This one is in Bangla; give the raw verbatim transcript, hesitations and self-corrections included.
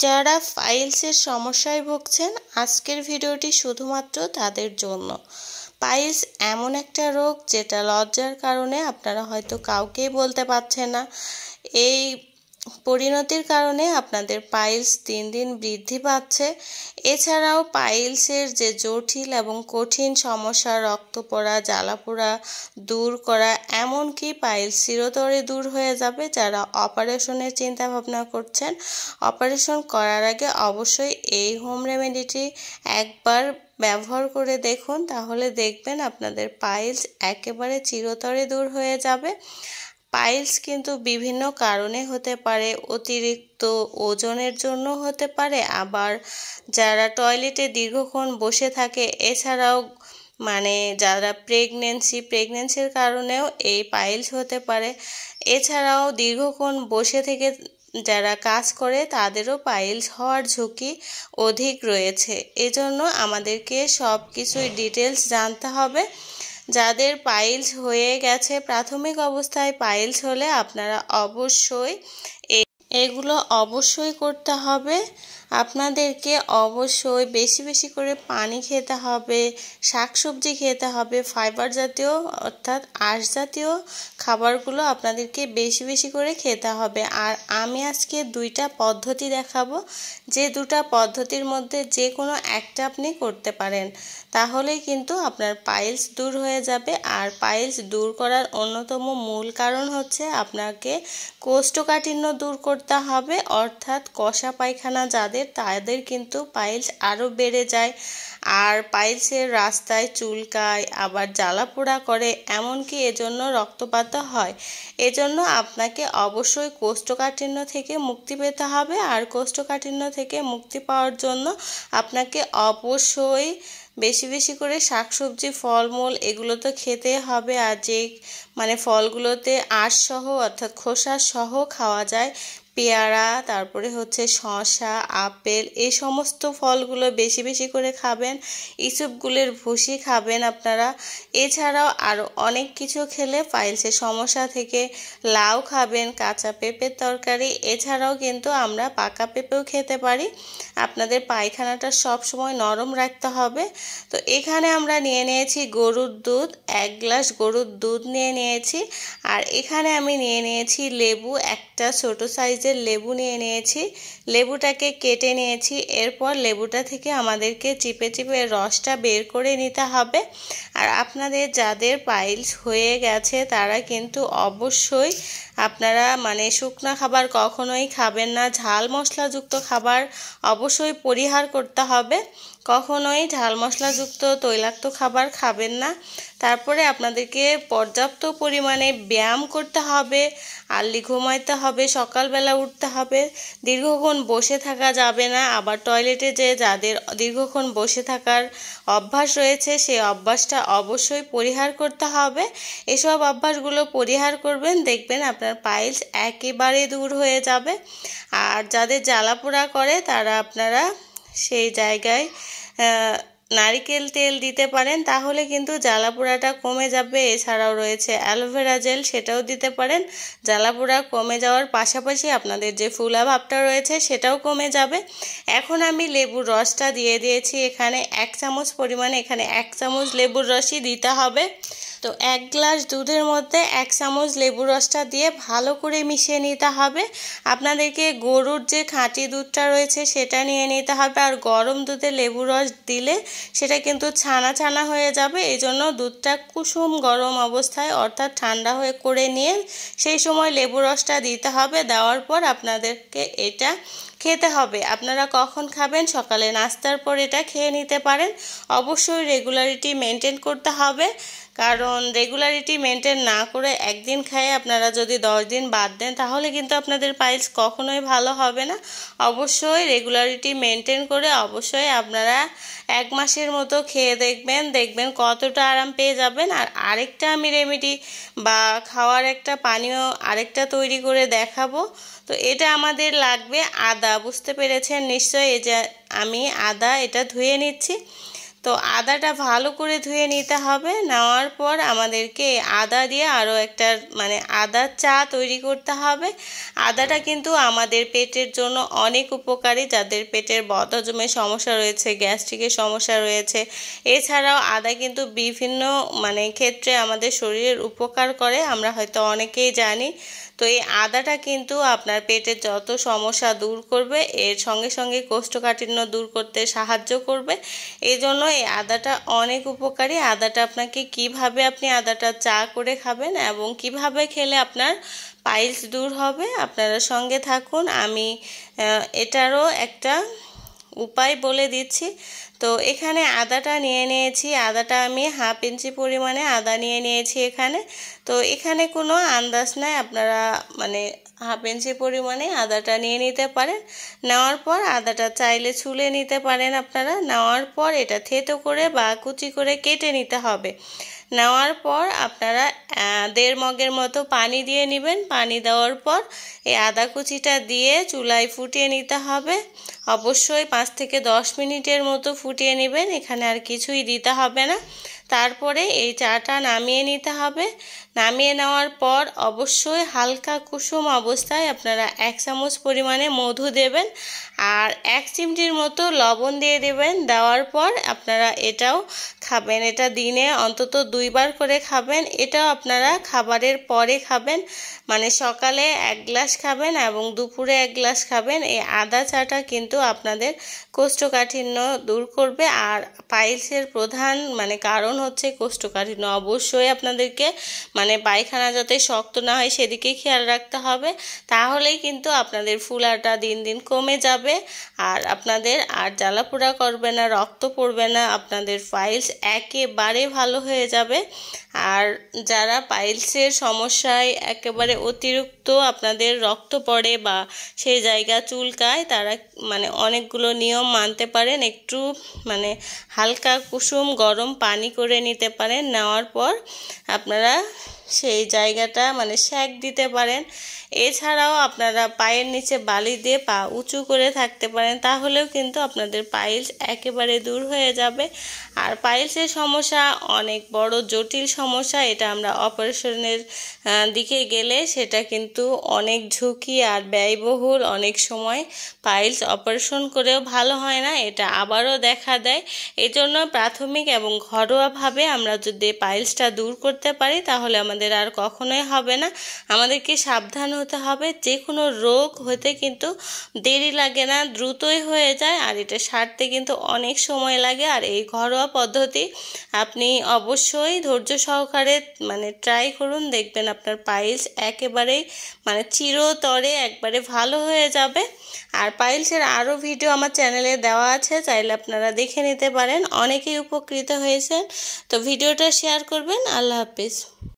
যারা পাইলসের সমস্যায় ভুগছেন আজকের ভিডিওটি শুধুমাত্র তাদের জন্য। পাইলস এমন একটা রোগ যেটা লজ্জার কারণে আপনারা হয়তো কাউকেই বলতে পারছেন না। এই পরিণতির কারণে আপনাদের পাইলস দিন দিন বৃদ্ধি পাচ্ছে। এছাড়াও পাইলসের যে জটিল এবং কঠিন সমস্যা, রক্ত পড়া, জ্বালা পোড়া দূর করা, এমনকি পাইলস চিরতরে দূর হয়ে যাবে। যারা অপারেশনের চিন্তা ভাবনা করছেন, অপারেশন করার আগে অবশ্যই এই হোম রেমেডিটি একবার ব্যবহার করে দেখুন, তাহলে দেখবেন আপনাদের পাইলস একেবারে চিরতরে দূর হয়ে যাবে। পাইলস কিন্তু বিভিন্ন কারণে হতে পারে, অতিরিক্ত ওজনের জন্য হতে পারে, আবার যারা টয়লেটে দীর্ঘক্ষণ বসে থাকে, এছাড়াও মানে যারা প্রেগনেন্সি প্রেগনেন্সির কারণেও এই পাইলস হতে পারে। এছাড়াও দীর্ঘক্ষণ বসে থেকে যারা কাজ করে তাদেরও পাইলস হওয়ার ঝুঁকি অধিক রয়েছে। এজন্য আমাদেরকে সব কিছুই ডিটেলস জানতে হবে। যাদের পাইলস হয়ে গেছে, প্রাথমিক অবস্থায় পাইলস হলে আপনারা অবশ্যই এগুলো অবশ্যই করতে হবে। আপনাদেরকে অবশ্যই বেশি বেশি করে পানি খেতে হবে, শাকসবজি খেতে হবে, ফাইবার জাতীয় অর্থাৎ আঁশ জাতীয় খাবারগুলো আপনাদেরকে বেশি বেশি করে খেতে হবে। আর আমি আজকে দুইটা পদ্ধতি দেখাবো, যে দুটা পদ্ধতির মধ্যে যে কোনো একটা আপনি করতে পারেন, তাহলেই কিন্তু আপনার পাইলস দূর হয়ে যাবে। আর পাইলস দূর করার অন্যতম মূল কারণ হচ্ছে আপনাকে কোষ্ঠকাঠিন্য দূর করতে হবে, অর্থাৎ কষা পায়খানা যাদের, তাদের কিন্তু পাইলস আরও বেড়ে যায়। আর পাইলসের রাস্তায় চুলকায়, আবার জ্বালা পোড়া করে, এমনকি এজন্য রক্তপাত হয়। এজন্য আপনাকে অবশ্যই কোষ্ঠকাঠিন্য থেকে মুক্তি পেতে হবে। আর কোষ্ঠকাঠিন্য থেকে মুক্তি পাওয়ার জন্য আপনাকে অবশ্যই বেশি বেশি করে শাকসবজি, ফলমূল এগুলো তো খেতে হবে। আর যেই মানে ফলগুলোতে আঁশ সহ অর্থাৎ খোসা সহ খাওয়া যায়, পেয়ারা, তারপরে হচ্ছে শসা, আপেল, এই সমস্ত ফলগুলো বেশি বেশি করে খাবেন। ইসবগুলের ভুসি খাবেন আপনারা। এছাড়াও আরও অনেক কিছু খেলে পাইলসের সমস্যা থেকে লাউ খাবেন, কাঁচা পেঁপের তরকারি, এছাড়াও কিন্তু আমরা পাকা পেঁপেও খেতে পারি। আপনাদের পায়খানাটা সব সময় নরম রাখতে হবে। তো এখানে আমরা নিয়ে নিয়েছি গরুর দুধ, এক গ্লাস গরুর দুধ নিয়ে নিয়েছি। আর এখানে আমি নিয়ে নিয়েছি লেবু, একটা ছোট সাইজের লেবু নিয়ে নিয়েছি। লেবুটাকে কেটে নিয়েছি। এরপর লেবুটা থেকে আমাদেরকে চিপে চিপে রসটা বের করে নিতে হবে। আর আপনাদের যাদের পাইলস হয়ে গেছে তারা কিন্তু অবশ্যই আপনারা মানে শুকনা খাবার কখনোই খাবেন না। ঝাল মশলাযুক্ত খাবার অবশ্যই পরিহার করতে হবে। কখনোই ঝাল মশলাযুক্ত তৈলাক্ত খাবার খাবেন না। তারপরে আপনাদেরকে পর্যাপ্ত পরিমাণে ব্যায়াম করতে হবে, আর্লি ঘুমাইতে হবে, সকালবেলা উঠতে হবে, দীর্ঘক্ষণ বসে থাকা যাবে না। আবার টয়লেটে যে যাদের দীর্ঘক্ষণ বসে থাকার অভ্যাস রয়েছে, সেই অভ্যাসটা অবশ্যই পরিহার করতে হবে। এসব অভ্যাসগুলো পরিহার করবেন, দেখবেন আপনার পাইলস একেবারে দূর হয়ে যাবে। আর যাদের জ্বালা পোড়া করে তারা আপনারা সেই জায়গায় নারিকেল তেল দিতে পারেন, তাহলে কিন্তু জ্বালা পোড়াটা কমে যাবে। এছাড়াও রয়েছে অ্যালোভেরা জেল, সেটাও দিতে পারেন। জ্বালা পোড়া কমে যাওয়ার পাশাপাশি আপনাদের যে ফুলা ভাবটা রয়েছে সেটাও কমে যাবে। এখন আমি লেবুর রসটা দিয়ে দিয়েছি এখানে এক চামচ পরিমাণে, এখানে এক চামচ লেবুর রসই দিতে হবে। তো এক গ্লাস দুধের মধ্যে এক চামচ লেবুর রসটা দিয়ে ভালো করে মিশিয়ে নিতে হবে। আপনাদেরকে গরুর যে খাঁটি দুধটা রয়েছে সেটা নিয়ে নিতে হবে। আর গরম দুধে লেবুর রস দিলে সেটা কিন্তু ছানা ছানা হয়ে যাবে। এই জন্য দুধটা কুসুম গরম অবস্থায় অর্থাৎ ঠান্ডা হয়ে করে নিয়ে সেই সময় লেবুর রসটা দিতে হবে। দেওয়ার পর আপনাদেরকে এটা খেতে হবে। আপনারা কখন খাবেন? সকালে নাস্তার পর এটা খেয়ে নিতে পারেন। অবশ্যই রেগুলারিটি মেনটেন করতে হবে, কারণ রেগুলারিটি মেনটেন না করে একদিন খায়ে আপনারা যদি দশ দিন বাদ দেন তাহলে কিন্তু আপনাদের পাইলস কখনোই ভালো হবে না। অবশ্যই রেগুলারিটি মেনটেন করে অবশ্যই আপনারা এক মাসের মতো খেয়ে দেখবেন, দেখবেন কতটা আরাম পেয়ে যাবেন। আর আরেকটা আমি রেমেডি বা খাওয়ার একটা পানীয় আরেকটা তৈরি করে দেখাবো। তো এটা আমাদের লাগবে আদা, বুঝতে পেরেছেন নিশ্চয়ই। এই যে আমি আদা এটা ধুয়ে নিচ্ছি। তো আদাটা ভালো করে ধুয়ে নিতে হবে। নেওয়ার পর আমাদেরকে আদা দিয়ে আরও একটা মানে আদার চা তৈরি করতে হবে। আদাটা কিন্তু আমাদের পেটের জন্য অনেক উপকারী, যাদের পেটের বদহজমের সমস্যা রয়েছে, গ্যাস্ট্রিকের সমস্যা রয়েছে। এছাড়াও আদা কিন্তু বিভিন্ন মানে ক্ষেত্রে আমাদের শরীরের উপকার করে, আমরা হয়তো অনেকেই জানি। তো এই আদাটা কিন্তু আপনার পেটের যত সমস্যা দূর করবে, এর সঙ্গে সঙ্গে কোষ্ঠকাঠিন্য দূর করতে সাহায্য করবে। এই জন্য এই আদাটা অনেক উপকারী। আদাটা আপনাকে কিভাবে আপনি আদাটা চা করে খাবেন এবং কিভাবে খেলে আপনার পাইলস দূর হবে, আপনারা সঙ্গে থাকুন। আমি এটারও একটা উপায় বলে দিচ্ছি। তো এখানে আদাটা নিয়ে নিয়েছি, আদাটা আমি হাফ ইঞ্চি পরিমাণে আদা নিয়ে নিয়েছি এখানে। তো এখানে কোনো আন্দাজ নাই, আপনারা মানে হাফ ইঞ্চি পরিমাণে আদাটা নিয়ে নিতে পারেন। নেওয়ার পর আদাটা চাইলে ছুলে নিতে পারেন আপনারা। নেওয়ার পর এটা থেতো করে বা কুচি করে কেটে নিতে হবে। নেওয়ার পর আপনারা দেড় মগের মতো পানি দিয়ে নেবেন। পানি দেওয়ার পর এই আদা কুচিটা দিয়ে চুলায় ফুটিয়ে নিতে হবে। অবশ্যই পাঁচ থেকে দশ মিনিটের মতো ফুটিয়ে নেবেন, এখানে আর কিছুই দিতে হবে না। তারপরে এই চাটা নামিয়ে নিতে হবে। নামিয়ে নেওয়ার পর অবশ্যই হালকা কুসুম অবস্থায় আপনারা এক চামচ পরিমাণে মধু দেবেন আর এক চিমটির মতো লবণ দিয়ে দেবেন। দেওয়ার পর আপনারা এটাও খাবেন। এটা দিনে অন্তত দুইবার করে খাবেন। এটাও আপনারা খাবারের পরে খাবেন, মানে সকালে এক গ্লাস খাবেন এবং দুপুরে এক গ্লাস খাবেন। এই আদা চাটা কিন্তু আপনাদের কোষ্ঠকাঠিন্য দূর করবে। আর পাইলসের প্রধান মানে কারণ হচ্ছে কোষ্ঠকাঠিন্য। অবশ্যই আপনাদেরকে মানে পায়খানা যাতে শক্ত না হয় সেদিকে খেয়াল রাখতে হবে, তাহলেই কিন্তু আপনাদের ফুলাটা দিন দিন কমে যাবে আর আপনাদের আর জ্বালাপোড়া করবে না, রক্ত পড়বে না, আপনাদের পাইলস একেবারে ভালো হয়ে যাবে। আর যারা পাইলসের সমস্যায় একেবারে অতিরিক্ত আপনাদের রক্ত পড়ে বা সেই জায়গা চুলকায়, তারা মানে অনেকগুলো নিয়ম মানতে পারেন। একটু মানে হালকা কুসুম গরম পানি করে নিতে পারেন। নেওয়ার পর আপনারা সেই জায়গাটা মানে সেঁক দিতে পারেন। এছাড়াও আপনারা পায়ের নিচে বালি দিয়ে পা উঁচু করে থাকতে পারেন, তাহলেও কিন্তু আপনাদের পাইলস একেবারে দূর হয়ে যাবে। আর পাইলসের সমস্যা অনেক বড় জটিল সমস্যা, এটা আমরা অপারেশনের দিকে গেলে সেটা কিন্তু অনেক ঝুঁকি আর ব্যয়বহুল। অনেক সময় পাইলস অপারেশন করেও ভালো হয় না, এটা আবারও দেখা দেয়। এজন্য প্রাথমিক এবং ঘরোয়াভাবে আমরা যদি পাইলসটা দূর করতে পারি তাহলে আমাদের আর কখনোই হবে না। আমাদেরকে সাবধান হতে হবে, যে কোনো রোগ হতে কিন্তু দেরি লাগে না, দ্রুতই হয়ে যায়। আর এটা সারতে কিন্তু অনেক সময় লাগে। আর এই ঘরোয়া পদ্ধতি আপনি অবশ্যই ধৈর্য সহকারে মানে ট্রাই করুন, দেখবেন আপনার পাইলস একেবারেই মানে চিরতরে একবারে ভালো হয়ে যাবে। আর পাইলসের আরও ভিডিও আমার চ্যানেলে দেওয়া আছে, চাইলে আপনারা দেখে নিতে পারেন। অনেকেই উপকৃত হয়েছেন। তো ভিডিওটা শেয়ার করবেন। আল্লাহ হাফিজ।